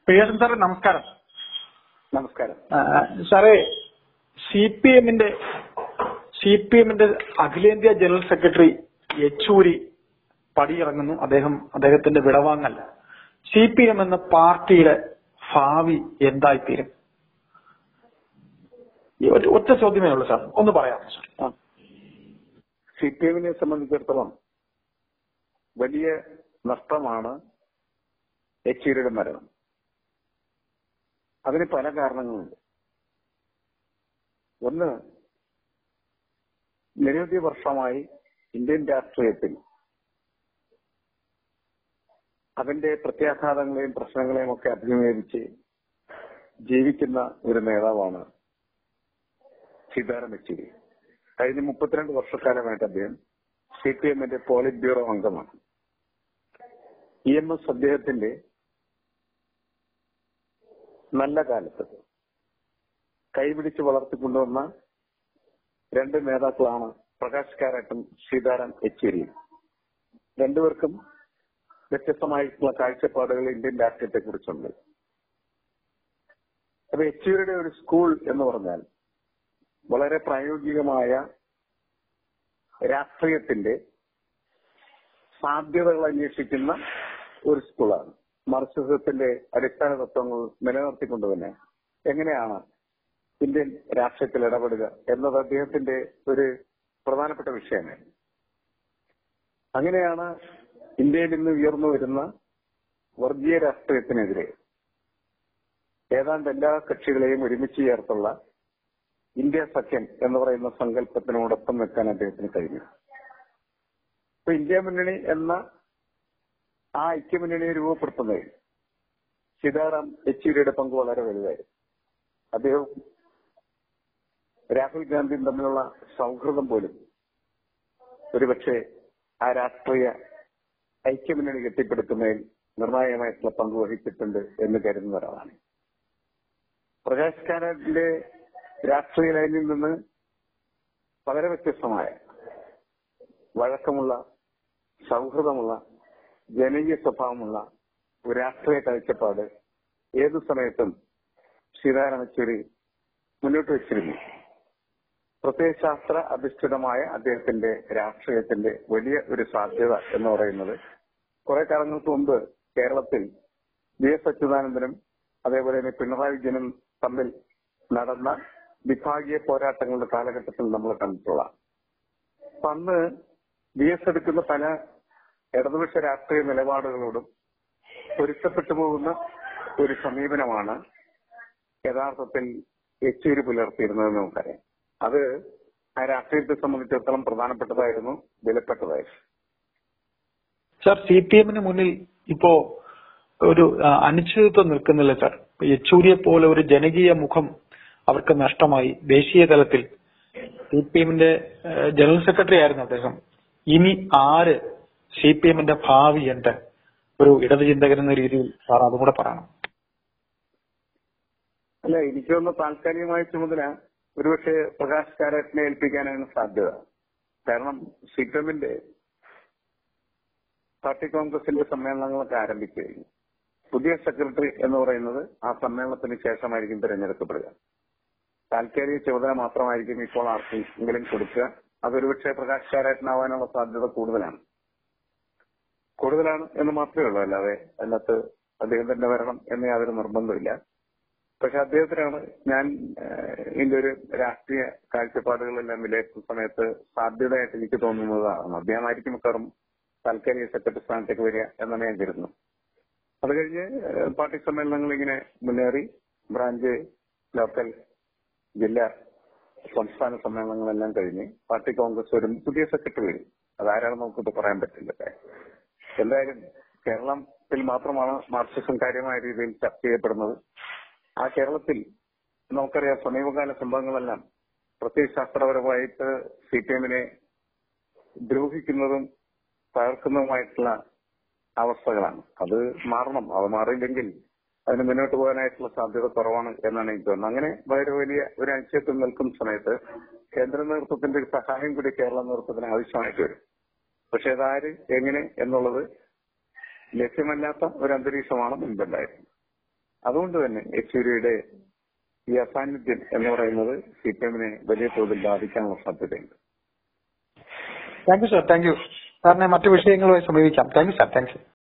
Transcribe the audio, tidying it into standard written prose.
പ്രിയൻ സാറേ, നമസ്കാരം. നമസ്കാരം സാറേ, സി പി എമ്മിന്റെ അഖിലേന്ത്യാ ജനറൽ സെക്രട്ടറി യെച്ചൂരി പടിയിറങ്ങുന്നു. അദ്ദേഹത്തിന്റെ വിടവാങ്ങൽ സി പി എം എന്ന പാർട്ടിയുടെ ഭാവി എന്തായിത്തീരും? ഒറ്റ ചോദ്യമേ ഉള്ളൂ സാർ, ഒന്ന് പറയാമോ സാർ? സി പി എമ്മിനെ സംബന്ധിച്ചിടത്തോളം വലിയ നഷ്ടമാണ് യെച്ചൂരിയുടെ മരണം. അതിന് പല കാരണങ്ങളുണ്ട്. ഒന്ന്, നിരവധി വർഷമായി ഇന്ത്യൻ രാഷ്ട്രീയത്തിൽ അതിന്റെ പ്രത്യാഘാതങ്ങളെയും പ്രശ്നങ്ങളെയും ഒക്കെ അഭിമുഖീകരിച്ച് ജീവിക്കുന്ന ഒരു നേതാവാണ് സീതാറാം യെച്ചൂരി. കഴിഞ്ഞ 32 വർഷക്കാലമായിട്ട് അദ്ദേഹം സി പി എമ്മിന്റെ പോളിറ്റ് ബ്യൂറോ അംഗമാണ്. EMS അദ്ദേഹത്തിന്റെ നല്ല കാലത്ത് കൈപിടിച്ച് വളർത്തിക്കൊണ്ടുവന്ന രണ്ട് നേതാക്കളാണ് പ്രകാശ് കാരാട്ടും സീതാറാം യെച്ചൂരിയും. രണ്ടുപേർക്കും വ്യത്യസ്തമായിട്ടുള്ള കാഴ്ചപ്പാടുകൾ ഇന്ത്യൻ രാഷ്ട്രീയത്തെ കുറിച്ചുണ്ട്. അപ്പൊ യെച്ചൂരിയുടെ ഒരു സ്കൂൾ എന്ന് പറഞ്ഞാൽ വളരെ പ്രായോഗികമായ രാഷ്ട്രീയത്തിന്റെ സാധ്യതകൾ അന്വേഷിക്കുന്ന ഒരു സ്കൂളാണ്. മാർക്സിസത്തിന്റെ അടിസ്ഥാന തത്വങ്ങൾ നിലനിർത്തിക്കൊണ്ട് തന്നെ എങ്ങനെയാണ് ഇന്ത്യൻ രാഷ്ട്രീയത്തിൽ ഇടപെടുക എന്നത് അദ്ദേഹത്തിന്റെ ഒരു പ്രധാനപ്പെട്ട വിഷയമാണ്. അങ്ങനെയാണ് ഇന്ത്യയിൽ ഇന്ന് ഉയർന്നു വരുന്ന വർഗീയ രാഷ്ട്രീയത്തിനെതിരെ ഏതാണ്ട് എല്ലാ കക്ഷികളെയും ഒരുമിച്ച് ചേർത്തുള്ള ഇന്ത്യ സഖ്യം എന്ന് പറയുന്ന സങ്കല്പത്തിനോടൊപ്പം നിൽക്കാൻ അദ്ദേഹത്തിന് കഴിഞ്ഞു. ഇപ്പൊ ഇന്ത്യ മുന്നണി എന്ന ആ ഐക്യമുന്നണിയെ രൂപപ്പെടുത്തുന്നതിൽ സീതാറാം യെച്ചൂരിയുടെ പങ്ക് വളരെ വലുതായിരുന്നു. അദ്ദേഹം രാഹുൽ ഗാന്ധിയും തമ്മിലുള്ള സൗഹൃദം പോലും ഒരുപക്ഷെ ആ രാഷ്ട്രീയ ഐക്യമുന്നണി കെട്ടിപ്പടുക്കുന്നതിൽ നിർണായകമായിട്ടുള്ള പങ്ക് വഹിച്ചിട്ടുണ്ട് എന്ന് കരുതുന്ന ഒരാളാണ്. പ്രകാശ് കാരാട്ടിന്റെ രാഷ്ട്രീയ ലൈനിൽ നിന്ന് വളരെ വ്യത്യസ്തമായ വഴക്കമുള്ള, സൗഹൃദമുള്ള, ജനകീയ സ്വഭാവമുള്ള ഒരു രാഷ്ട്രീയ കാഴ്ചപ്പാട് ഏതു സമയത്തും സീതാറാം യെച്ചൂരി മുന്നോട്ട് വെച്ചിരുന്നു. പ്രത്യയശാസ്ത്ര അധിഷ്ഠിതമായ അദ്ദേഹത്തിന്റെ രാഷ്ട്രീയത്തിന്റെ വലിയ ഒരു സാധ്യത എന്ന് പറയുന്നത് കുറെ കാലങ്ങൾക്ക് മുമ്പ് കേരളത്തിൽ VS അച്യുതാനന്ദനും അതേപോലെ തന്നെ പിണറായി വിജയനും തമ്മിൽ നടന്ന വിഭാഗീയ പോരാട്ടങ്ങളുടെ കാലഘട്ടത്തിൽ നമ്മൾ കണ്ടിട്ടുള്ളതാണ്. അപ്പൊ അന്ന് VS എടുക്കുന്ന പല ഇടതുപക്ഷ രാഷ്ട്രീയ നിലപാടുകളോടും പൊരുത്തപ്പെട്ടു പോകുന്ന ഒരു സമീപനമാണ് യഥാർത്ഥത്തിൽ യെച്ചൂരി പുലർത്തിയിരുന്നതെന്ന് നമുക്കറിയാം. അത് ആ രാഷ്ട്രീയത്തെ സംബന്ധിച്ചിടത്തോളം പ്രധാനപ്പെട്ടതായിരുന്നു, വിലപ്പെട്ടതായിരുന്നു. സാർ, സി പി എമ്മിന് മുന്നിൽ ഇപ്പോ ഒരു അനിശ്ചിതത്വം നിൽക്കുന്നില്ല സാർ. യെച്ചൂരിയെ പോലെ ഒരു ജനകീയ മുഖം അവർക്ക് നഷ്ടമായി. ദേശീയ തലത്തിൽ സി പി എമ്മിന്റെ ജനറൽ സെക്രട്ടറി ആയിരുന്നു അദ്ദേഹം. ഇനി ആര് സി പി എമ്മിന്റെ ഭാവി എന്ത്? ഒരു ഇടത് ചിന്തകൻ എന്ന രീതിയിൽ സാർ അതും കൂടെ പറയണം. അല്ല, എനിക്കൊന്ന് താൽക്കാലികമായ ചുമതല ഒരുപക്ഷെ പ്രകാശ് കാരാട്ടിനെ ഏൽപ്പിക്കാനാണ് സാധ്യത. കാരണം സി പി എമ്മിന്റെ പാർട്ടി കോൺഗ്രസിന്റെ സമ്മേളനങ്ങളൊക്കെ ആരംഭിച്ചു കഴിഞ്ഞു. പുതിയ സെക്രട്ടറി എന്ന് പറയുന്നത് ആ സമ്മേളനത്തിന് ശേഷമായിരിക്കും തിരഞ്ഞെടുക്കപ്പെടുക. താൽക്കാലിക ചുമതല മാത്രമായിരിക്കും ഇപ്പോൾ ആർക്കെങ്കിലും കൊടുക്കുക. അതൊരുപക്ഷെ പ്രകാശ് കാരാട്ടിനാവാനുള്ള സാധ്യത കൂടുതലാണ് എന്ന് മാത്രമേ ഉള്ളൂ. അല്ലാതെ അതിനകത്ത് അദ്ദേഹം തന്നെ വരണം എന്ന് യാതൊരു നിർബന്ധമില്ല. പക്ഷെ അദ്ദേഹത്തിനാണ് ഞാൻ ഇതിന്റെ ഒരു രാഷ്ട്രീയ കാഴ്ചപ്പാടുകളെല്ലാം വിലയിരുത്തുന്ന സമയത്ത് സാധ്യതയായിട്ട് എനിക്ക് തോന്നുന്നതാണ്. അദ്ദേഹമായിരിക്കും മിക്കവാറും താൽക്കാലിക സെക്രട്ടറി സ്ഥാനത്തേക്ക് വരിക എന്നാണ് ഞാൻ കരുതുന്നത്. അത് കഴിഞ്ഞ് പാർട്ടി സമ്മേളനങ്ങൾ ഇങ്ങനെ മുന്നേറി ബ്രാഞ്ച്, ലോക്കൽ, ജില്ലാ, സംസ്ഥാന സമ്മേളനങ്ങളെല്ലാം കഴിഞ്ഞ് പാർട്ടി കോൺഗ്രസ് ഒരു പുതിയ സെക്രട്ടറി വരും. അതാരാണെന്ന് നമുക്കിപ്പോ പറയാൻ പറ്റില്ല. എന്തായാലും കേരളത്തിൽ മാത്രമാണ് മാർക്സിസം കാര്യമായ രീതിയിൽ ചർച്ച ചെയ്യപ്പെടുന്നത്. ആ കേരളത്തിൽ നമുക്കറിയാം സമീപകാല സംഭവങ്ങളെല്ലാം പ്രത്യയശാസ്ത്രപരമായിട്ട് സി പി എമ്മിനെ ദ്രോഹിക്കുന്നതും തകർക്കുന്നതുമായിട്ടുള്ള അവസ്ഥകളാണ്. അത് മാറണം. അത് മാറിയില്ലെങ്കിൽ അതിന് മുന്നോട്ട് പോകാനായിട്ടുള്ള സാധ്യത കുറവാണ് എന്നാണ് എനിക്ക് തോന്നുന്നത്. അങ്ങനെ വളരെ വലിയ ഒരു അനിശ്ചിതത്വം നിൽക്കുന്ന സമയത്ത് കേന്ദ്ര നേതൃത്വത്തിന്റെ സഹായം കൂടി കേരള നേതൃത്വത്തിന് ആവശ്യമായിട്ട് വരും. പക്ഷെ അതാര്, എങ്ങനെ എന്നുള്ളത് ലഭ്യമല്ലാത്ത ഒരു അന്തരീക്ഷമാണ് മുൻപുണ്ടായിരുന്നത്. അതുകൊണ്ട് തന്നെ യെച്ചൂരിയുടെ ഈ അസാന്നിധ്യം എന്ന് പറയുന്നത് CPM-നെ വലിയ തോതിൽ ബാധിക്കാനുള്ള സാധ്യതയുണ്ട്. Thank you sir, thank you സാറിനെ മറ്റു വിഷയങ്ങളുമായി സമീപിക്കാം. Thank you sir, thank U.